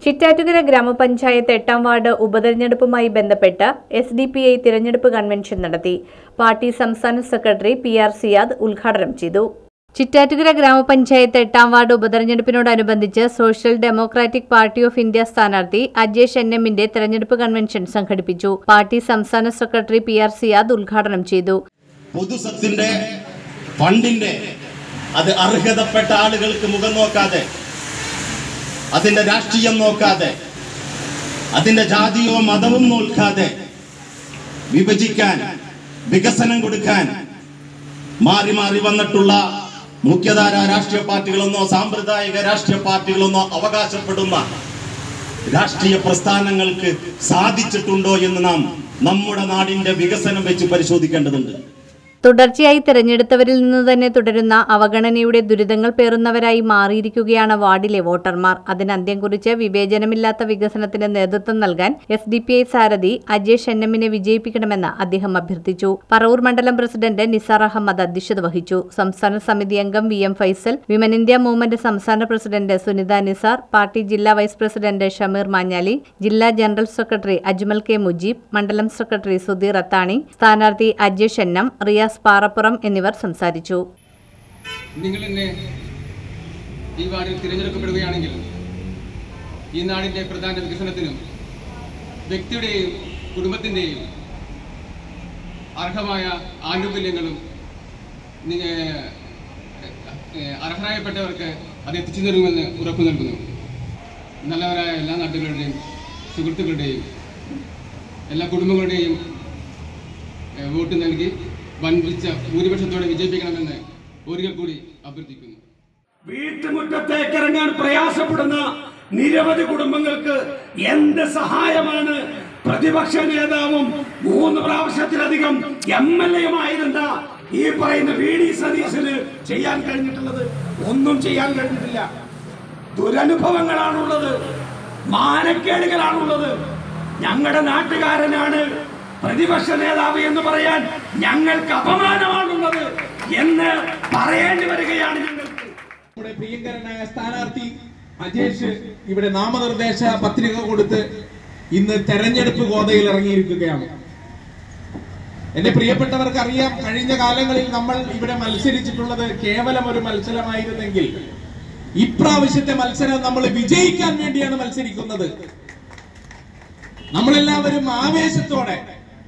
ചിറ്റാറ്റുകര ഗ്രാമപഞ്ചായത്ത് 8ാം വാർഡ് ഉപതെരഞ്ഞെടുപ്പുമായി ബന്ധപ്പെട്ട് SDPI തിരഞ്ഞെടുപ്പ് കൺവെൻഷൻ നടത്തി. പാർട്ടി സംസ്ഥാന സെക്രട്ടറി PR സിയാദ് ഉദ്ഘാടനം ചെയ്തു. ചിറ്റാറ്റുകര ഗ്രാമപഞ്ചായത്ത് 8ാം വാർഡ് ഉപതെരഞ്ഞെടുപ്പിനോടനുബന്ധിച്ച് social democratic party of India സ്ഥാനാർത്ഥി അജേഷ് NMന്റെ തെരഞ്ഞെടുപ്പ് കൺവെൻഷൻ സംഘടിപ്പിച്ചു. പാർട്ടി സംസ്ഥാന സെക്രട്ടറി PR സിയാദ് ഉദ്ഘാടനം ചെയ്തു. പൊതുസ്വത്തിന്റെ ഫണ്ടിന്റെ അത് അർഹതപ്പെട്ട ആളുകൾക്ക് മുഖം നോക്കാതെ, അതിന്റെ രാഷ്ട്രീയം നോക്കാതെ, അതിന്റെ ജാതിയോ മതവും നോക്കാതെ വിഭജിക്കാൻ, വികസനം കൊടുക്കാൻ മാറി മാറി വന്നിട്ടുള്ള മുഖ്യധാര രാഷ്ട്രീയ പാർട്ടികളെന്നോ സാമ്പ്രദായിക രാഷ്ട്രീയ പാർട്ടികളെന്നോ അവകാശപ്പെടുന്ന രാഷ്ട്രീയ പ്രസ്ഥാനങ്ങൾക്ക് സാധിച്ചിട്ടുണ്ടോ എന്ന് നാം നമ്മുടെ നാടിന്റെ വികസനം വെച്ച് പരിശോധിക്കേണ്ടതുണ്ട്. തുടർച്ചയായി തെരഞ്ഞെടുത്തവരിൽ നിന്ന് തന്നെ തുടരുന്ന അവഗണനയുടെ ദുരിതങ്ങൾ പേറുന്നവരായി മാറിയിരിക്കുകയാണ് വാർഡിലെ വോട്ടർമാർ. അതിന് അന്ത്യം കുറിച്ച് വിവേചനമില്ലാത്ത വികസനത്തിന് നേതൃത്വം നൽകാൻ SDPI സാരഥി അജേഷ് NMനെ വിജയിപ്പിക്കണമെന്ന് അദ്ദേഹം അഭ്യർത്ഥിച്ചു. പറവൂർ മണ്ഡലം പ്രസിഡന്റ് നിസാർ അഹമ്മദ് അധ്യക്ഷത വഹിച്ചു. സംസ്ഥാന സമിതി അംഗം VM Faisal, women India movement സംസ്ഥാന പ്രസിഡന്റ് സുനിത നിസാർ, പാർട്ടി ജില്ലാ വൈസ് പ്രസിഡന്റ് ഷമീർ മാഞ്ഞാലി, ജില്ലാ general secretary Ajmal K Mujeeb, മണ്ഡലം സെക്രട്ടറി സുധീർ അത്താണി, സ്ഥാനാർത്ഥി അജേഷ് NM, റിയാസ് പാറപ്പുറം എന്നിവർ സംസാരിച്ചു. നിങ്ങൾ ഇന്ന് ഈ വാർഡിൽ തിരഞ്ഞെടുക്കപ്പെടുകയാണെങ്കിൽ ഈ നാടിന്റെ പ്രധാന വികസനത്തിനും വ്യക്തിയുടെയും കുടുംബത്തിന്റെയും അർഹമായ ആനുകൂല്യങ്ങളും അർഹരായപ്പെട്ടവർക്ക് അത് എത്തിച്ചു നൽകുമെന്ന് ഉറപ്പു നൽകുന്നു. നല്ലവരായ എല്ലാ നാട്ടുകാരുടെയും സുഹൃത്തുക്കളുടെയും എല്ലാ കുടുംബങ്ങളുടെയും വോട്ട് നൽകി വൻപിച്ച ഭൂരിപക്ഷത്തോടെ വിജയിപ്പിക്കണമെന്ന് ഒരിക്കൽ കൂടി അഭ്യർത്ഥിക്കുന്നു. വീട്ടുമുറ്റത്തേക്ക് ഇറങ്ങാൻ പ്രയാസപ്പെടുന്ന നിരവധി കുടുംബങ്ങൾക്ക് എന്ത് സഹായമാണ് പ്രതിപക്ഷ നേതാവും 3 പ്രാവശ്യത്തിലധികം MLAയുമായിരുന്ന ഈ പറയുന്ന VD സതീശന് ചെയ്യാൻ കഴിഞ്ഞിട്ടുള്ളത്? ഒന്നും ചെയ്യാൻ കഴിഞ്ഞിട്ടില്ല. ദുരനുഭവങ്ങളാണുള്ളത്, മാനക്കേടുകളാണുള്ളത്. ഞങ്ങളുടെ നാട്ടുകാരനാണ് പ്രതിപക്ഷ നേതാവ് എന്ന് പറയാൻ ഞങ്ങൾക്ക് അപമാനമാണുള്ളത് എന്ന് പറയേണ്ടി വരികയാണ്. ഞങ്ങൾക്ക് നമ്മുടെ പ്രിയങ്കരനായ സ്ഥാനാർത്ഥി അജേഷ് ഇവിടെ നാമനിർദ്ദേശ പത്രിക കൊടുത്ത് ഇന്ന് തെരഞ്ഞെടുപ്പ് ഗോതയിൽ ഇറങ്ങിയിരിക്കുകയാണ്. എന്റെ പ്രിയപ്പെട്ടവർക്ക് അറിയാം, കഴിഞ്ഞ കാലങ്ങളിൽ നമ്മൾ ഇവിടെ മത്സരിച്ചിട്ടുള്ളത് കേവലം ഒരു മത്സരമായിരുന്നെങ്കിൽ ഇപ്രാവശ്യത്തെ മത്സരം നമ്മൾ വിജയിക്കാൻ വേണ്ടിയാണ് മത്സരിക്കുന്നത്. നമ്മളെല്ലാവരും ആവേശത്തോടെ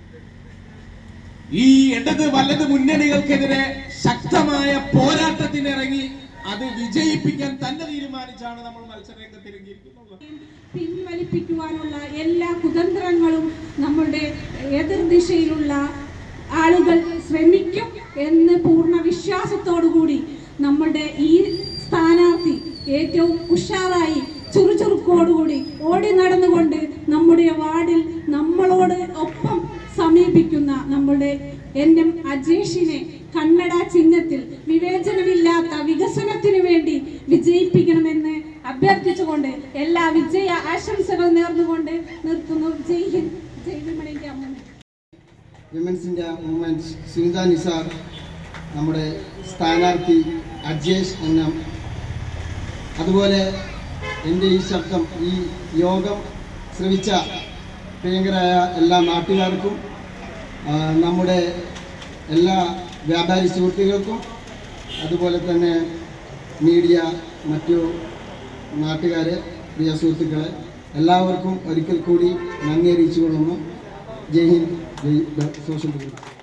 ഈ ഇടത് വലത് മുന്നണികൾക്കെതിരെ ശക്തമായ പോരാട്ടത്തിനിറങ്ങി അത് വിജയിപ്പിക്കാൻ തന്നെ തീരുമാനിച്ചാണ് നമ്മൾ മത്സരരംഗത്തിറങ്ങിയിരിക്കുന്നത്. പിൻവലിപ്പിക്കുവാനുള്ള എല്ലാ കുതന്ത്രങ്ങളും നമ്മുടെ എതിർദിശയിലുള്ള ആളുകൾ ശ്രമിക്കും എന്ന് പൂർണ്ണ വിശ്വാസത്തോടുകൂടി നമ്മുടെ ഈ സ്ഥാനാർത്ഥി ഏറ്റവും ഉഷാറായി ചുറുചുറുക്കോടുകൂടി ഓടി നടന്നുകൊണ്ട് നമ്മുടെ വാർഡിൽ നമ്മളോട് ഒപ്പം സമീപിക്കുന്ന നമ്മുടെ NM അജേഷിനെ കന്നഡ ചിഹ്നത്തിൽ വിവേചനമില്ലാത്ത വികസനത്തിനു വേണ്ടി വിജയിപ്പിക്കണമെന്ന് അഭ്യർത്ഥിച്ചുകൊണ്ട് എല്ലാ വിജയ ആശംസകൾ നേർന്നുകൊണ്ട് നിർത്തുന്നു. Jai Hind, Jai women India movement. Women's India movement Sunitha Nisar, നമ്മുടെ സ്ഥാനാർത്ഥി അജേഷ് NM, അതുപോലെ എൻ്റെ ഈ ശബ്ദം, ഈ യോഗം ശ്രവിച്ച പ്രിയങ്കരായ എല്ലാ നാട്ടുകാർക്കും, നമ്മുടെ എല്ലാ വ്യാപാരി സുഹൃത്തുക്കൾക്കും, അതുപോലെ തന്നെ മീഡിയ, മറ്റു നാട്ടുകാരെ, പ്രിയ സുഹൃത്തുക്കളെ എല്ലാവർക്കും ഒരിക്കൽ കൂടി നന്ദി അറിയിച്ചുകൊള്ളുന്നു. Jai Hind, Jai social media.